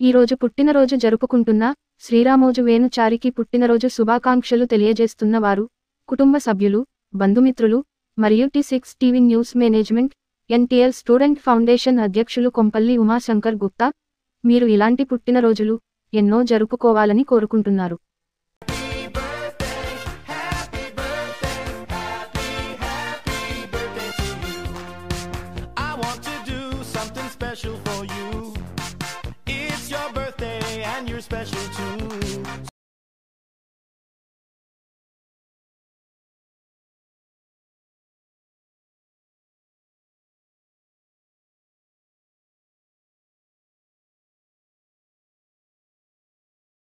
ఈరోజు పుట్టినరోజు జరుపుకుంటున్న శ్రీరామోజు వేణుచారికి పుట్టినరోజు శుభాకాంక్షలు తెలియజేస్తున్న వారు కుటుంబ సభ్యులు, బంధుమిత్రులు మరియు T6 TV news management, NTL student foundation అధ్యక్షులు కొంపల్లి ఉమాశంకర్ గుప్తా. మీరు ఇలాంటి పుట్టినరోజులు ఎన్నో జరుపుకోవాలని కోరుకుంటున్నారు.